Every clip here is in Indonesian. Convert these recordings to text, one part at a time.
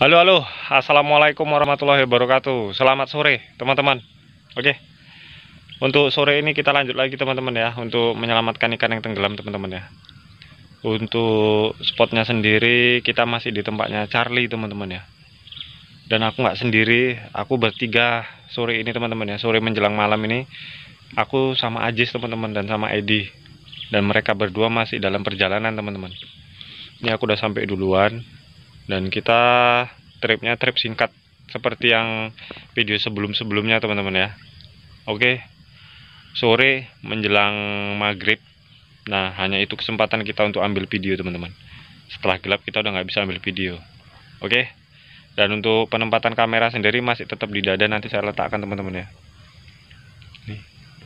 Halo, halo, assalamualaikum warahmatullahi wabarakatuh. Selamat sore, teman-teman. Oke, untuk sore ini kita lanjut lagi, teman-teman ya, untuk menyelamatkan ikan yang tenggelam, teman-teman ya. Untuk spotnya sendiri, kita masih di tempatnya Charlie, teman-teman ya. Dan aku nggak sendiri, aku bertiga sore ini, teman-teman ya. Sore menjelang malam ini, aku sama Ajis, teman-teman, dan sama Edi. Dan mereka berdua masih dalam perjalanan, teman-teman. Ini aku udah sampai duluan. Dan kita tripnya trip singkat seperti yang video sebelum-sebelumnya, teman-teman ya. Oke, sore menjelang maghrib. Nah, hanya itu kesempatan kita untuk ambil video, teman-teman. Setelah gelap kita udah nggak bisa ambil video. Oke, dan untuk penempatan kamera sendiri masih tetap di dada, nanti saya letakkan, teman-teman ya. Nih.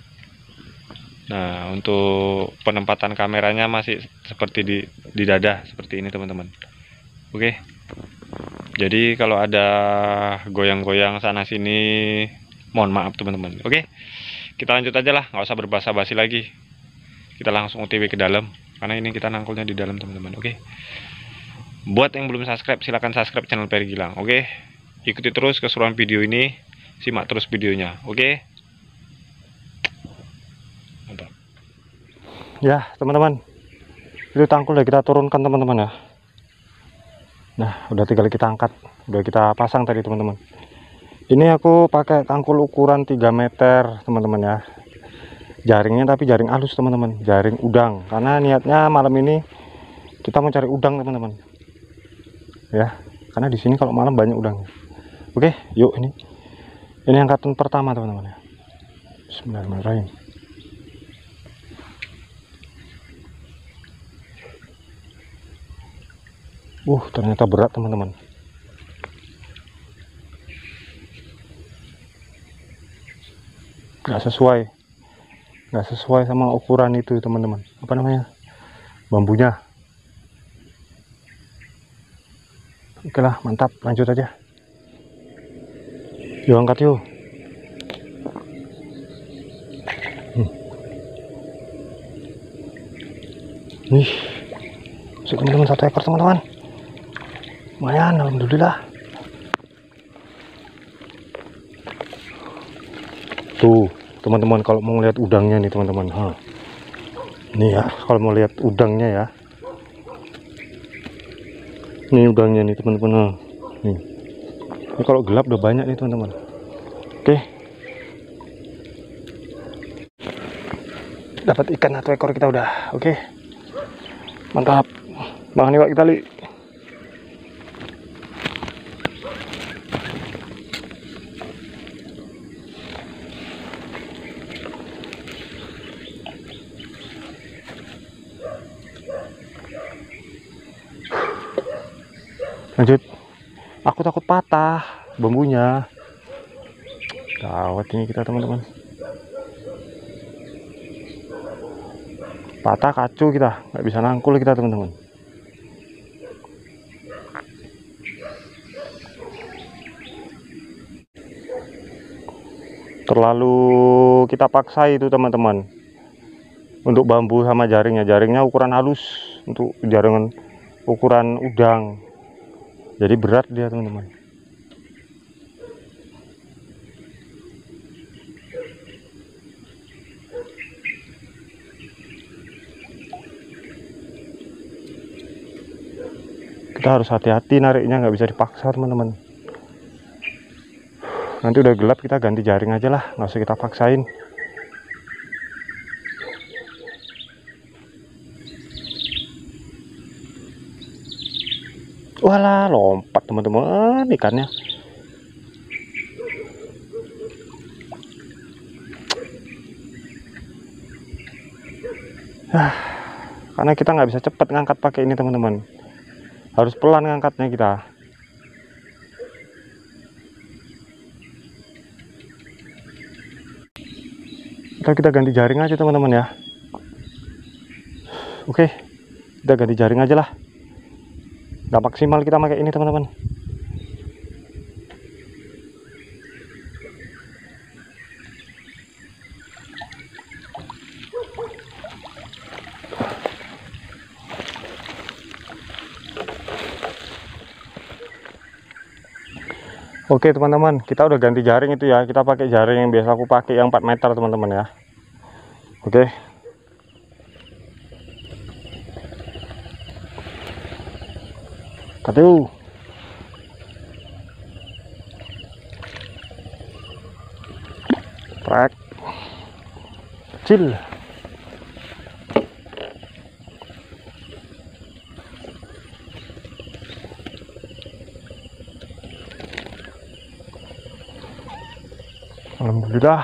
Nah, untuk penempatan kameranya masih seperti di dada seperti ini, teman-teman. Oke, jadi kalau ada goyang-goyang sana sini, mohon maaf, teman-teman. Oke, kita lanjut aja lah, nggak usah berbasa-basi lagi. Kita langsung OTW ke dalam, karena ini kita nangkulnya di dalam, teman-teman. Oke, buat yang belum subscribe, silahkan subscribe channel Peri Gilang. Oke, ikuti terus keseruan video ini, simak terus videonya. Oke, mantap. Ya, teman-teman, itu tangkul udah kita turunkan, teman-teman ya. Nah, udah tinggal kita angkat, udah kita pasang tadi, teman-teman. Ini aku pakai tangkul ukuran 3 meter, teman-teman ya. Jaringnya tapi jaring halus, teman-teman, jaring udang, karena niatnya malam ini kita mau cari udang, teman-teman ya, karena di sini kalau malam banyak udang. Oke, yuk, ini angkatan pertama, teman-teman ya. Bismillahirrahmanirrahim. Ternyata berat, teman-teman. Nggak sesuai sama ukuran itu, teman-teman. Apa namanya, bambunya. Oke lah, mantap, lanjut aja. Yuk, angkat yuk. Nih, teman-teman, 1 ekor, teman-teman. Lumayan, alhamdulillah. Tuh, teman-teman, kalau mau lihat udangnya nih, teman-teman. Nih ya, kalau mau lihat udangnya ya. Ini udangnya nih, teman-teman. Nih. Ini kalau gelap udah banyak nih, teman-teman. Oke. Dapat ikan 1 ekor kita udah. Oke. Mantap. Bang, nih Pak, kita li. Lanjut. Aku takut patah bambunya. Gawat ini kita, teman-teman. Patah kacu kita, nggak bisa nangkul kita, teman-teman. Terlalu kita paksa itu, teman-teman, untuk bambu sama jaringnya ukuran halus, untuk jaringan ukuran udang, jadi berat dia, teman-teman. Kita harus hati-hati nariknya, nggak bisa dipaksa, teman-teman. Nanti udah gelap kita ganti jaring aja lah, nggak usah kita paksain. Walah, lompat, teman-teman, ikannya. Karena kita nggak bisa cepat ngangkat pakai ini, teman-teman. Harus pelan ngangkatnya kita. Kita ganti jaring aja, teman-teman ya. Oke, kita ganti jaring aja lah. Nggak maksimal kita pakai ini, teman-teman. Oke teman-teman, kita udah ganti jaring itu ya. Kita pakai jaring yang biasa aku pakai yang 4 meter teman-teman ya. Oke. Katu. Trek. Kecil. Alhamdulillah.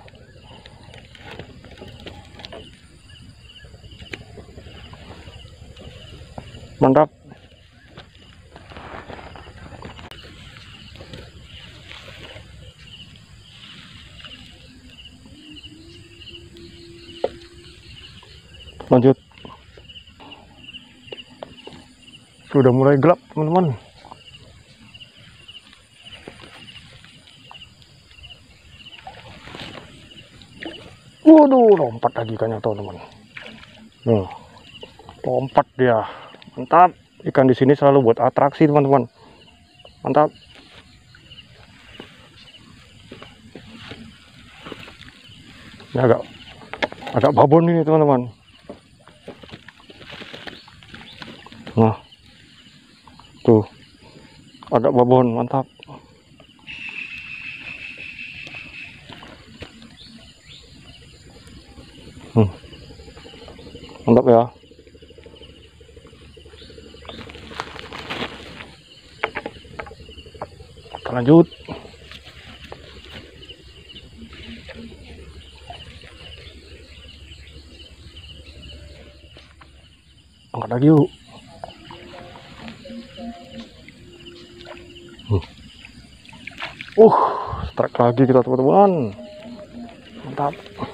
Mantap. Lanjut. Sudah mulai gelap teman-teman. Waduh, lompat lagi ikannya teman-teman. Lompat dia. Mantap. Ikan di sini selalu buat atraksi teman-teman. Mantap. Ini agak babon ini teman-teman. Nah, tuh agak babon, mantap. Mantap ya. Kita lanjut. Angkat lagi yuk. Strike lagi kita teman-teman. Mantap.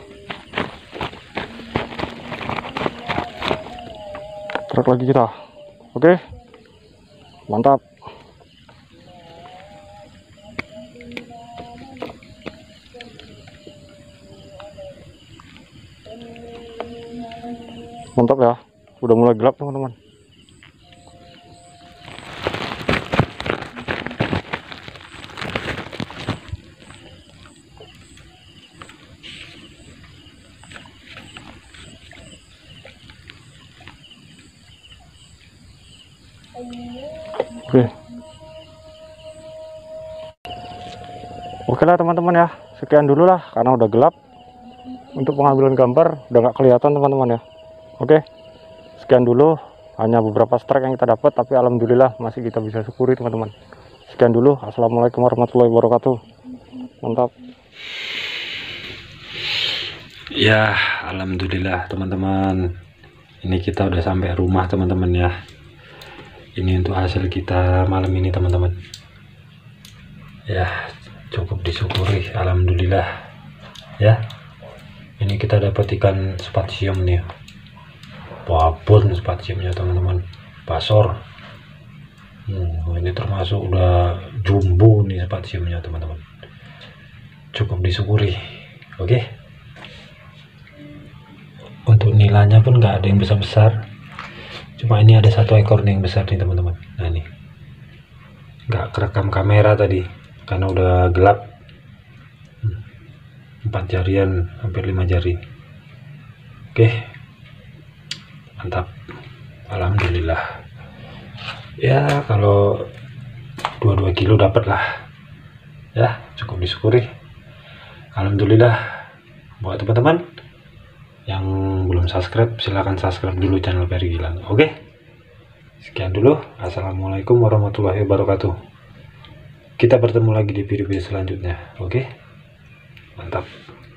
Strike lagi kita. Oke. Mantap. Mantap ya. Udah mulai gelap teman-teman. Oke lah teman-teman ya, sekian dulu lah karena udah gelap. Untuk pengambilan gambar udah nggak kelihatan teman-teman ya. Oke, sekian dulu, hanya beberapa strike yang kita dapat, tapi alhamdulillah masih kita bisa syukuri teman-teman. Sekian dulu, assalamualaikum warahmatullahi wabarakatuh. Mantap ya. Alhamdulillah teman-teman, ini kita udah sampai rumah teman-teman ya. Ini untuk hasil kita malam ini teman-teman ya, cukup disyukuri, alhamdulillah ya. Ini kita dapat ikan spatium nih, babon spatiumnya teman-teman, pasor. Ini termasuk udah jumbo nih spatiumnya teman-teman, cukup disyukuri. Oke, untuk nilainya pun nggak ada yang besar-besar, cuma ini ada satu ekor nih yang besar nih teman-teman. Nah ini nggak kerekam kamera tadi karena udah gelap. 4 jarian, hampir 5 jari. Oke, mantap, alhamdulillah ya. Kalau 22 kilo dapat lah ya, cukup disyukuri, alhamdulillah. Buat teman-teman yang belum subscribe, silahkan subscribe dulu channel Ferry Gilang. Oke, sekian dulu, assalamualaikum warahmatullahi wabarakatuh. Kita bertemu lagi di video-video selanjutnya. Oke, mantap.